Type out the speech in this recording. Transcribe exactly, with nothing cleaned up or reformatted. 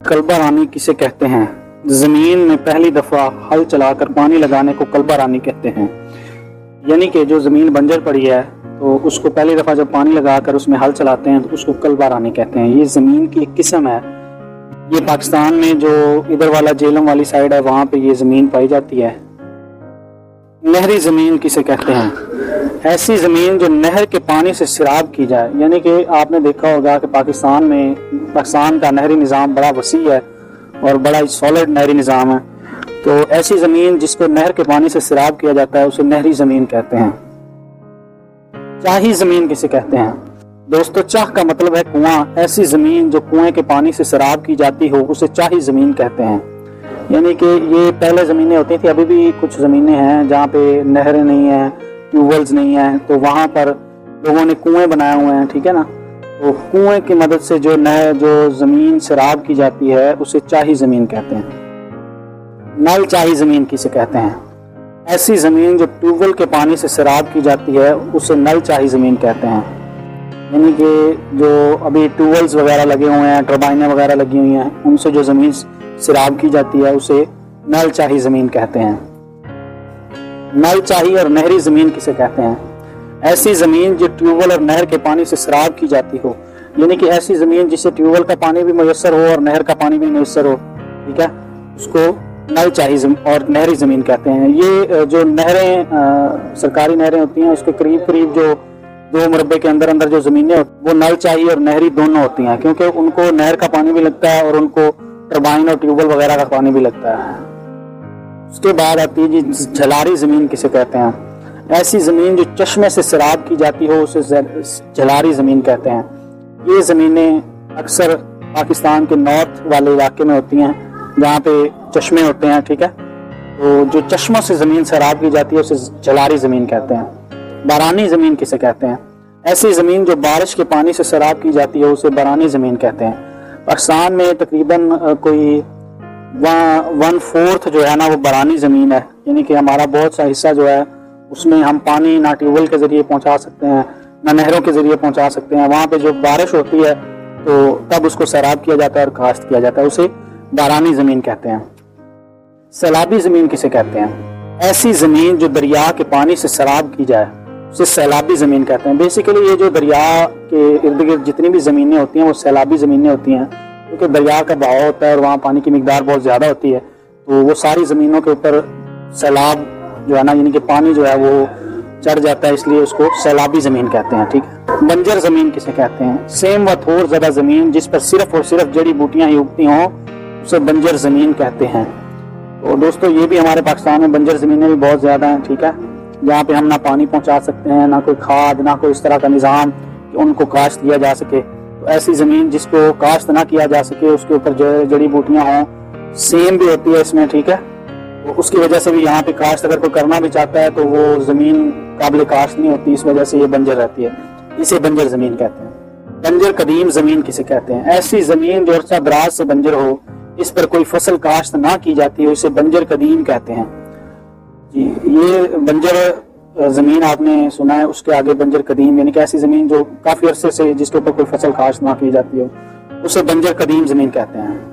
کلبہ رانی کسے کہتے ہیں؟ زمین میں پہلی دفعہ ہل چلا کر پانی لگانے کو کلبہ رانی کہتے ہیں، یعنی کہ جو زمین بنجر پڑی ہے تو اس کو پہلی دفعہ جب پانی لگا کر اس میں ہل چلاتے ہیں تو اس کو کلبہ رانی کہتے ہیں۔ یہ زمین کی ایک قسم ہے، یہ پاکستان میں جو ادھر والا جیلم والی سائیڈ ہے وہاں پہ یہ زمین پائی جاتی ہے۔ نہری زمین کسے کہتے ہیں؟ ایسی زمین جو نہر کے پانی سے سیراب کی جائے، یعنی کہ آپ نے دیکھا ہوگا کہ پاکستان میں پاکستان کا نہری نظام بڑا وسیع ہے اور بڑا سالڈ نہری نظام ہے، تو ایسی زمین جس کو نہر کے پانی سے سیراب کیا جاتا ہے اسے نہری زمین کہتے ہیں۔ چاہی زمین کسے کہتے ہیں؟ دوستو چاہ کا مطلب ہے کنواں، ایسی زمین جو کنویں کے پانی سے سیراب کی جاتی ہو اسے چاہی زمین کہتے ہیں۔ یعنی کہ یہ پہلے زمینیں ہوتی تھیں، ابھی بھی کچھ زمینیں ہیں جہاں پہ نہریں نہیں ہیں، ٹیوب ویلز نہیں ہیں، تو وہاں پر لوگوں نے کنویں بنائے ہوئے ہیں، ٹھیک ہے نا، تو کنویں کی مدد سے جو نہر جو زمین سیراب کی جاتی ہے اسے چاہی زمین کہتے ہیں۔ نل چاہی زمین کسے کہتے ہیں؟ ایسی زمین جو ٹیوب ویل کے پانی سے سیراب کی جاتی ہے اسے نل چاہی زمین کہتے ہیں۔ یعنی کہ جو ابھی ٹیوب ویلز وغیرہ لگے ہوئے ہیں، ٹربائنیں وغیرہ لگی ہوئی ہیں، ان سے جو زمین سیراب کی جاتی ہے اسے نل چاہی زمین کہتے ہیں۔ نل چاہی اور نہری زمین کسے کہتے ہیں؟ ایسی زمین جو ٹیوب ویل اور نہر کے پانی سے سیراب کی جاتی ہو، یعنی کہ ایسی زمین جسے ٹیوب ویل کا پانی بھی میسر ہو اور نہر کا پانی بھی میسر ہو، ٹھیک ہے، اس کو نل چاہی اور نہری زمین کہتے ہیں۔ یہ جو نہریں سرکاری نہریں ہوتی ہیں اس کے قریب قریب جو دو مربع کے اندر اندر جو زمینیں ہوتی ہیں وہ نل چاہی اور نہری دونوں ہوتی ہیں، کیونکہ ان کو نہر کا پانی بھی لگتا ہے اور ان کو ٹربائن اور ٹیوب ویل وغیرہ کا پانی بھی لگتا ہے۔ اس کے بعد آتی ہے جی جھلاری زمین کسے کہتے ہیں؟ ایسی زمین جو چشمے سے سیراب کی جاتی ہو اسے جھلاری زمین کہتے ہیں۔ یہ زمینیں اکثر پاکستان کے نارتھ والے علاقے میں ہوتی ہیں جہاں پہ چشمے ہوتے ہیں، ٹھیک ہے، تو جو چشموں سے زمین سیراب کی جاتی ہے اسے جھلاری زمین کہتے ہیں۔ بارانی زمین کسے کہتے ہیں؟ ایسی زمین جو بارش کے پانی سے سیراب کی جاتی ہے اسے بارانی زمین کہتے ہیں۔ پاکستان میں تقریباً کوئی ون فورتھ جو ہے نا وہ بارانی زمین ہے، یعنی کہ ہمارا بہت سا حصہ جو ہے اس میں ہم پانی نہ ٹیوب ویل کے ذریعے پہنچا سکتے ہیں نہ نہروں کے ذریعے پہنچا سکتے ہیں، وہاں پہ جو بارش ہوتی ہے تو تب اس کو سیراب کیا جاتا ہے اور کاشت کیا جاتا ہے، اسے بارانی زمین کہتے ہیں۔ سیلابی زمین کسے کہتے ہیں؟ ایسی زمین جو دریا کے پانی سے سیراب کی جائے اسے سیلابی زمین کہتے ہیں۔ بیسیکلی یہ جو دریا کے ارد گرد جتنی بھی زمینیں ہوتی ہیں وہ سیلابی زمینیں ہوتی ہیں، کیونکہ دریا کا بہاؤ ہوتا ہے اور وہاں پانی کی مقدار بہت زیادہ ہوتی ہے، تو وہ ساری زمینوں کے اوپر سیلاب جو ہے نا یعنی کہ پانی جو ہے وہ چڑھ جاتا ہے، اس لیے اس کو سیلابی زمین کہتے ہیں، ٹھیک ہے۔ بنجر زمین کسے کہتے ہیں؟ سیم و تھور زدہ زمین جس پر صرف اور صرف جڑی بوٹیاں ہی اگتی ہوں اسے بنجر زمین کہتے ہیں۔ تو دوستو یہ بھی ہمارے پاکستان میں بنجر زمینیں بھی بہت زیادہ ہیں، ٹھیک ہے، جہاں پہ ہم نہ پانی پہنچا سکتے ہیں، نہ کوئی کھاد، نہ کوئی اس طرح کا نظام کہ ان کو کاشت کیا جا سکے، تو ایسی زمین جس کو کاشت نہ کیا جا سکے اس کے اوپر جڑی بوٹیاں ہوں، سیم بھی ہوتی ہے اس میں، ٹھیک ہے، تو اس کی وجہ سے بھی یہاں پہ کاشت اگر کوئی کرنا بھی چاہتا ہے تو وہ زمین قابل کاشت نہیں ہوتی، اس وجہ سے یہ بنجر رہتی ہے، اسے بنجر زمین کہتے ہیں۔ بنجر قدیم زمین کسے کہتے ہیں؟ ایسی زمین جو عرصہ دراز سے بنجر ہو، اس پر کوئی فصل کاشت نہ کی جاتی ہو، اسے بنجر قدیم کہتے ہیں۔ جی یہ بنجر زمین آپ نے سنا ہے، اس کے آگے بنجر قدیم، یعنی کہ ایسی زمین جو کافی عرصے سے جس کے اوپر کوئی فصل کاشت نہ کی جاتی ہو اسے بنجر قدیم زمین کہتے ہیں۔